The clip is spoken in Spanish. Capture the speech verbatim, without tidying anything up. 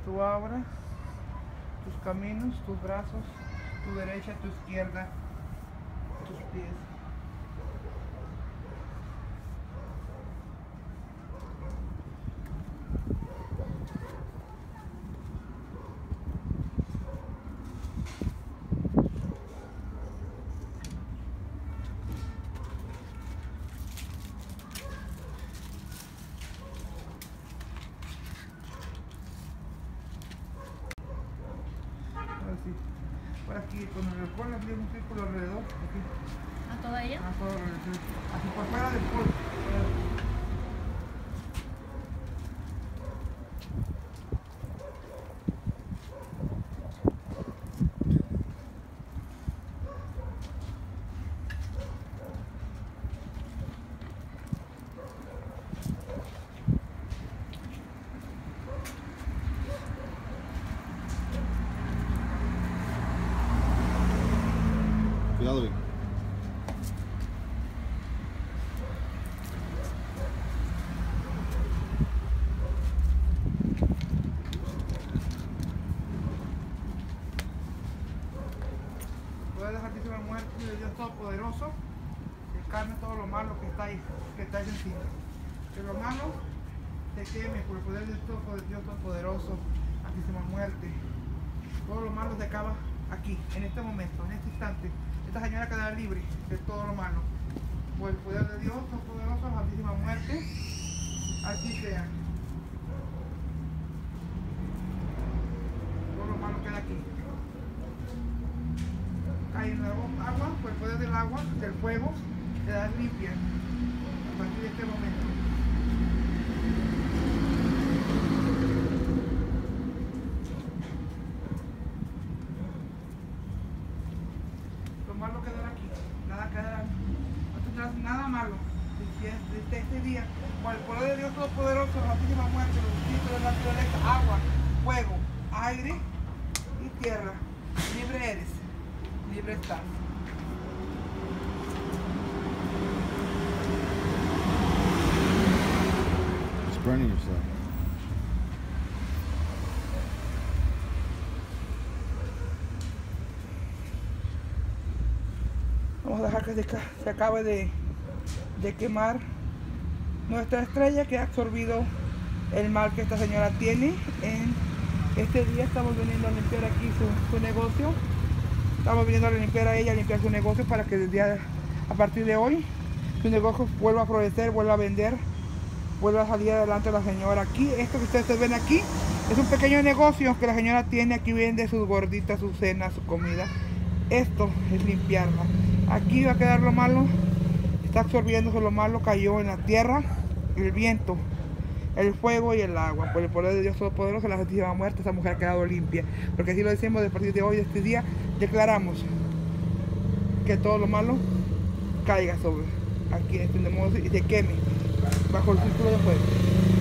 Tú abras tus caminos, tus brazos, tu derecha, tu izquierda, tus pies. Así. Por aquí, con el alcohol, le un círculo alrededor. Aquí. ¿A toda ella? A todo alrededor. Así por fuera del polvo. Cuidado bien. Puedes dejar que sea la muerte de Dios Todopoderoso, que carne todo lo malo que está ahí, que está ahí encima. Que lo malo te queme por el poder de Dios Todopoderoso, altísima muerte. Todo lo malo se acaba aquí, en este momento, en este instante. Esta señora quedará libre de todo lo malo. Por el poder de Dios Todopoderoso, altísima muerte, aquí sea. Todo lo malo queda aquí. Cae en el agua, por el poder del agua, del fuego, queda limpia a partir de este momento. Lo malo quedará aquí, nada quedará, no tendrás nada malo desde este día. Por el poder de Dios Todopoderoso, la altísima muerte, los espíritus de la naturaleza, agua, fuego, aire y tierra. Libre eres, libre estás. Just burning yourself. Vamos a dejar que se, se acabe de, de quemar nuestra estrella que ha absorbido el mal que esta señora tiene. En este día estamos viniendo a limpiar aquí su, su negocio. Estamos viniendo a limpiar a ella, a limpiar su negocio para que desde a, a partir de hoy su negocio vuelva a florecer, vuelva a vender, vuelva a salir adelante la señora. Aquí, esto que ustedes ven aquí, es un pequeño negocio que la señora tiene. Aquí vende sus gorditas, sus cenas, su comida. Esto es limpiarla. Aquí va a quedar lo malo, está absorbiéndose lo malo, cayó en la tierra, el viento, el fuego y el agua. Por el poder de Dios Todopoderoso, la Santísima Muerte, esa mujer ha quedado limpia. Porque así lo decimos, de partir de hoy, de este día, declaramos que todo lo malo caiga sobre aquí en este negocio y se queme bajo el círculo de fuego.